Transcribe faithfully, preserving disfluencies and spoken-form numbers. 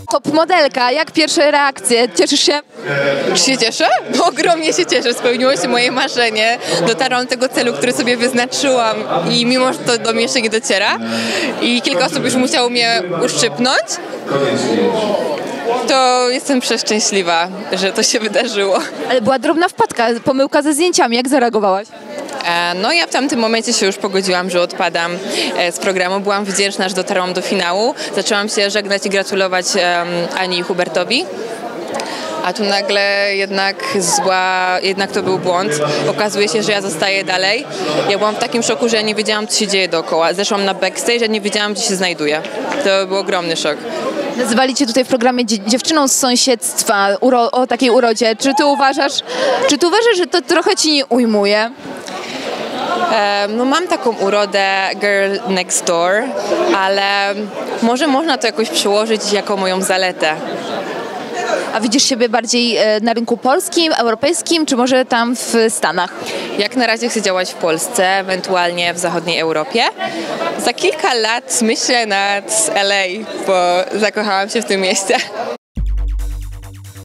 Top modelka, jak pierwsze reakcje? Cieszysz się? Czy się cieszę? No, ogromnie się cieszę. Spełniło się moje marzenie. Dotarłam do tego celu, który sobie wyznaczyłam i mimo, że to do mnie jeszcze nie dociera i kilka osób już musiało mnie uszczypnąć, to jestem przeszczęśliwa, że to się wydarzyło. Ale była drobna wpadka, pomyłka ze zdjęciami. Jak zareagowałaś? No ja w tamtym momencie się już pogodziłam, że odpadam z programu. Byłam wdzięczna, że dotarłam do finału. Zaczęłam się żegnać i gratulować Ani i Hubertowi. A tu nagle jednak zła, jednak to był błąd. Okazuje się, że ja zostaję dalej. Ja byłam w takim szoku, że ja nie wiedziałam, co się dzieje dookoła. Zeszłam na backstage, a nie wiedziałam, gdzie się znajduję. To był ogromny szok. Nazywali cię tutaj w programie dzie- dziewczyną z sąsiedztwa uro- o takiej urodzie. Czy ty uważasz, czy ty uważasz, że to trochę ci nie ujmuje? No mam taką urodę girl next door, ale może można to jakoś przełożyć jako moją zaletę. A widzisz siebie bardziej e, na rynku polskim, europejskim, czy może tam w Stanach? Jak na razie chcę działać w Polsce, ewentualnie w zachodniej Europie. Za kilka lat myślę nad L A, bo zakochałam się w tym mieście.